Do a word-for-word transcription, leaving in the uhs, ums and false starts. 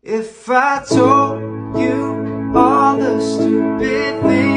If I told you all the stupid things